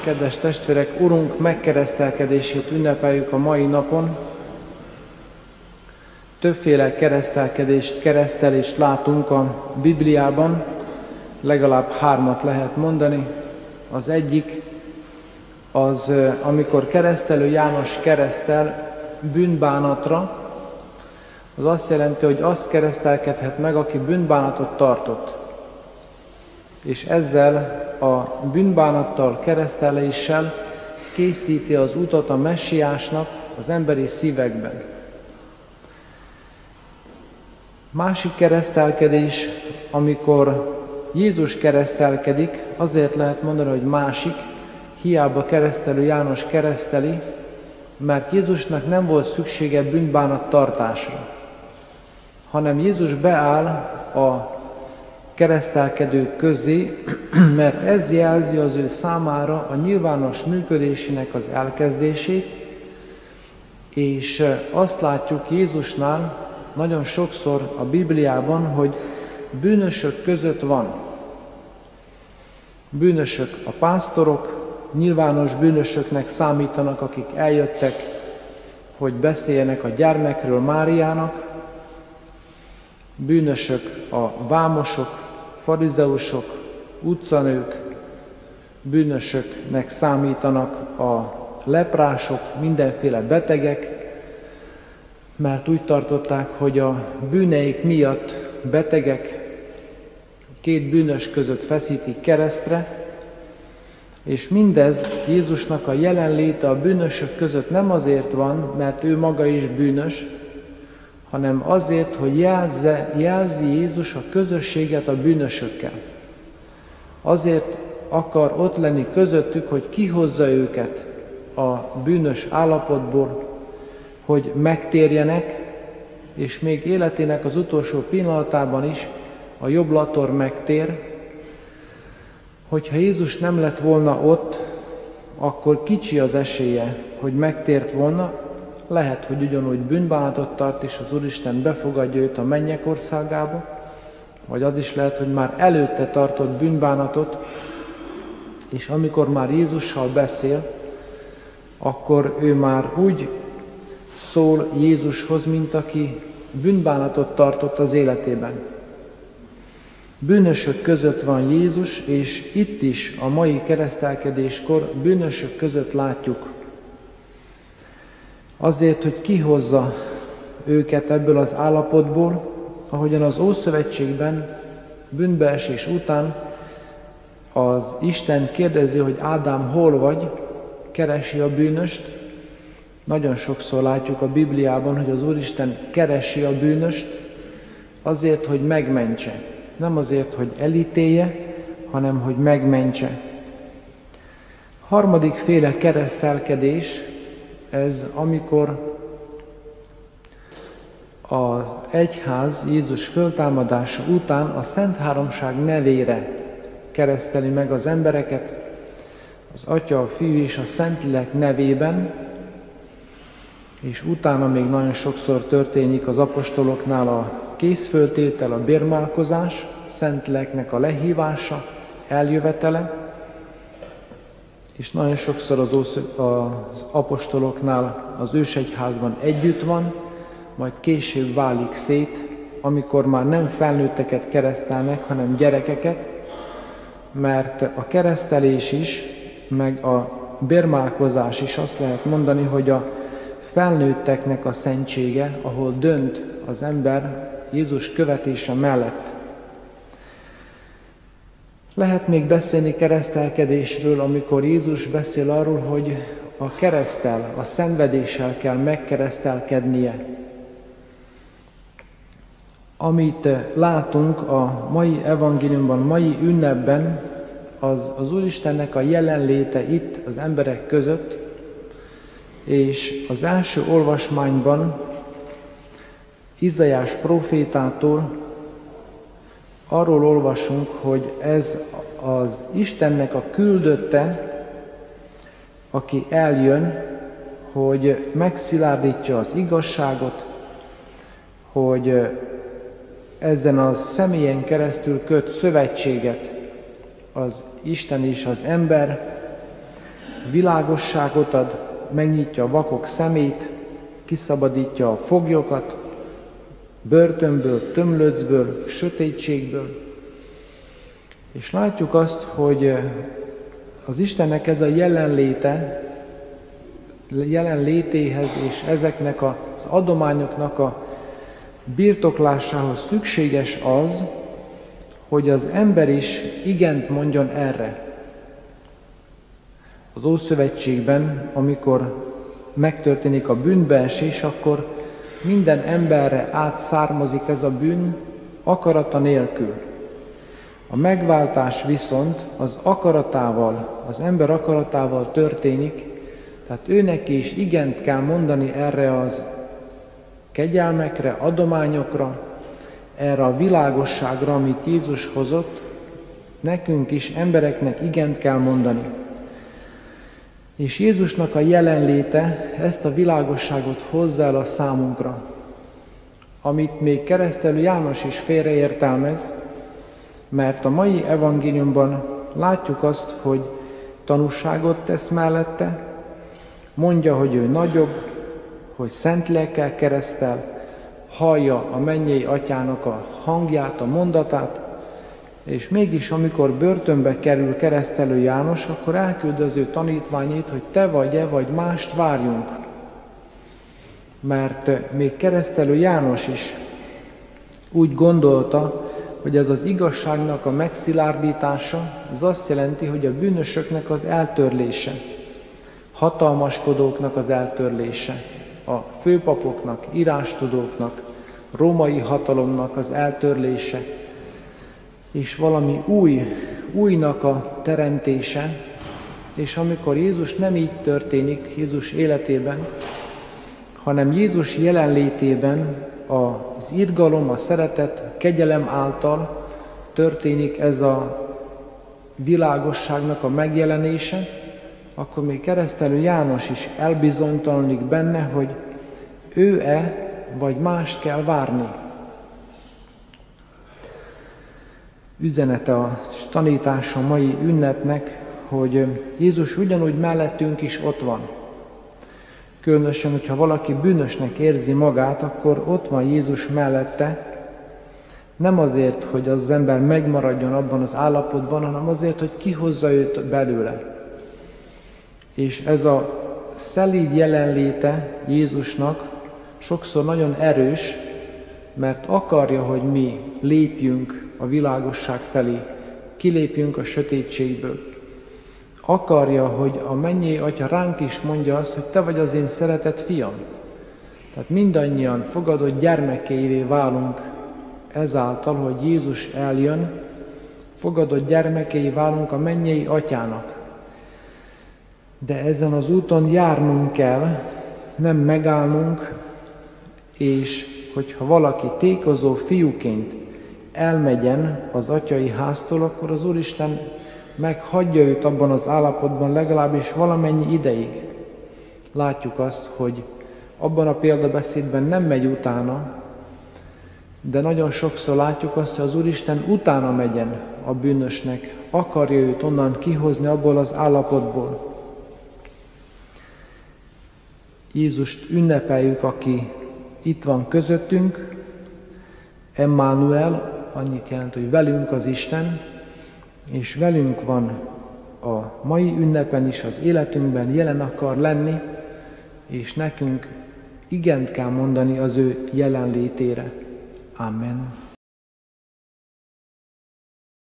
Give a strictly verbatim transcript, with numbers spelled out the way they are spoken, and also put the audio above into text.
kedves testvérek, Urunk megkeresztelkedését ünnepeljük a mai napon. Többféle keresztelkedést, keresztelést látunk a Bibliában, legalább hármat lehet mondani. Az egyik az, amikor keresztelő János keresztel bűnbánatra, az azt jelenti, hogy azt keresztelkedhet meg, aki bűnbánatot tartott. És ezzel a bűnbánattal, kereszteléssel készíti az utat a messiásnak az emberi szívekben. Másik keresztelkedés, amikor Jézus keresztelkedik, azért lehet mondani, hogy másik, hiába keresztelő János kereszteli, mert Jézusnak nem volt szüksége bűnbánat tartásra, hanem Jézus beáll a keresztelkedők közé, mert ez jelzi az ő számára a nyilvános működésének az elkezdését, és azt látjuk Jézusnál nagyon sokszor a Bibliában, hogy bűnösök között van. Bűnösök a pásztorok, nyilvános bűnösöknek számítanak, akik eljöttek, hogy beszéljenek a gyermekről Máriának, bűnösök a vámosok, farizeusok, utcanők, bűnösöknek számítanak a leprások, mindenféle betegek, mert úgy tartották, hogy a bűneik miatt betegek két bűnös között feszítik keresztre, és mindez Jézusnak a jelenléte a bűnösök között nem azért van, mert ő maga is bűnös, hanem azért, hogy jelze, jelzi Jézus a közösséget a bűnösökkel. Azért akar ott lenni közöttük, hogy kihozza őket a bűnös állapotból, hogy megtérjenek, és még életének az utolsó pillanatában is a jobb lator megtér. Hogyha Jézus nem lett volna ott, akkor kicsi az esélye, hogy megtért volna. Lehet, hogy ugyanúgy bűnbánatot tart, és az Úristen befogadja őt a mennyek országába, vagy az is lehet, hogy már előtte tartott bűnbánatot, és amikor már Jézussal beszél, akkor ő már úgy szól Jézushoz, mint aki bűnbánatot tartott az életében. Bűnösök között van Jézus, és itt is a mai keresztelkedéskor bűnösök között látjuk. Azért, hogy kihozza őket ebből az állapotból, ahogyan az Ószövetségben bűnbeesés után az Isten kérdezi, hogy Ádám, hol vagy, keresi a bűnöst. Nagyon sokszor látjuk a Bibliában, hogy az Úristen keresi a bűnöst azért, hogy megmentse. Nem azért, hogy elítélje, hanem hogy megmentse. Harmadik féle keresztelkedés, ez amikor az egyház Jézus föltámadása után a Szent Háromság nevére kereszteli meg az embereket, az Atya, a Fiú és a Szentlélek nevében, és utána még nagyon sokszor történik az apostoloknál a készföltétel, a bérmálkozás, Szentléleknek a lehívása, eljövetele, és nagyon sokszor az, az apostoloknál az ősegyházban együtt van, majd később válik szét, amikor már nem felnőtteket keresztelnek, hanem gyerekeket, mert a keresztelés is, meg a bérmálkozás is azt lehet mondani, hogy a felnőtteknek a szentsége, ahol dönt az ember Jézus követése mellett. Lehet még beszélni keresztelkedésről, amikor Jézus beszél arról, hogy a kereszttel, a szenvedéssel kell megkeresztelkednie. Amit látunk a mai evangéliumban, mai ünnepben, az az Úristennek a jelenléte itt az emberek között, és az első olvasmányban Izaiás prófétától arról olvasunk, hogy ez az Istennek a küldötte, aki eljön, hogy megszilárdítsa az igazságot, hogy ezen a személyen keresztül köt szövetséget az Isten és az ember, világosságot ad, megnyitja a vakok szemét, kiszabadítja a foglyokat, börtönből, tömlöcből, sötétségből. És látjuk azt, hogy az Istennek ez a jelenléte, jelenlétéhez és ezeknek az adományoknak a birtoklásához szükséges az, hogy az ember is igent mondjon erre. Az Ószövetségben, amikor megtörténik a bűnbeesés, akkor minden emberre átszármazik ez a bűn akarata nélkül. A megváltás viszont az akaratával, az ember akaratával történik, tehát őnek is igent kell mondani erre az kegyelmekre, adományokra, erre a világosságra, amit Jézus hozott, nekünk is, embereknek igent kell mondani. És Jézusnak a jelenléte ezt a világosságot hozza el a számunkra, amit még keresztelő János is félreértelmez, mert a mai evangéliumban látjuk azt, hogy tanúságot tesz mellette, mondja, hogy ő nagyobb, hogy szent lélekkel keresztel, hallja a mennyei atyának a hangját, a mondatát, és mégis, amikor börtönbe kerül keresztelő János, akkor elküld az ő tanítványait, hogy te vagy-e, vagy mást várjunk. Mert még keresztelő János is úgy gondolta, hogy ez az igazságnak a megszilárdítása, ez azt jelenti, hogy a bűnösöknek az eltörlése, hatalmaskodóknak az eltörlése, a főpapoknak, írástudóknak, római hatalomnak az eltörlése, és valami új, újnak a teremtése, és amikor Jézus nem így történik Jézus életében, hanem Jézus jelenlétében az irgalom, a szeretet, a kegyelem által történik ez a világosságnak a megjelenése, akkor még keresztelő János is elbizonytalanodik benne, hogy ő-e, vagy mást kell várni. Üzenete a tanítása mai ünnepnek, hogy Jézus ugyanúgy mellettünk is ott van. Különösen, hogyha valaki bűnösnek érzi magát, akkor ott van Jézus mellette, nem azért, hogy az ember megmaradjon abban az állapotban, hanem azért, hogy kihozza őt belőle. És ez a szelíd jelenléte Jézusnak sokszor nagyon erős, mert akarja, hogy mi lépjünk a világosság felé, kilépjünk a sötétségből. Akarja, hogy a mennyei Atya ránk is mondja azt, hogy te vagy az én szeretett fiam. Tehát mindannyian fogadott gyermekeivé válunk ezáltal, hogy Jézus eljön, fogadott gyermekei válunk a mennyei Atyának. De ezen az úton járnunk kell, nem megállnunk, és hogyha valaki tékozó fiúként elmegyen az atyai háztól, akkor az Úristen meghagyja őt abban az állapotban legalábbis valamennyi ideig. Látjuk azt, hogy abban a példabeszédben nem megy utána, de nagyon sokszor látjuk azt, hogy az Úristen utána megyen a bűnösnek, akarja őt onnan kihozni abból az állapotból. Jézust ünnepeljük, aki itt van közöttünk, Emmanuel, annyit jelent, hogy velünk az Isten, és velünk van a mai ünnepen is, az életünkben jelen akar lenni, és nekünk igent kell mondani az ő jelenlétére. Amen.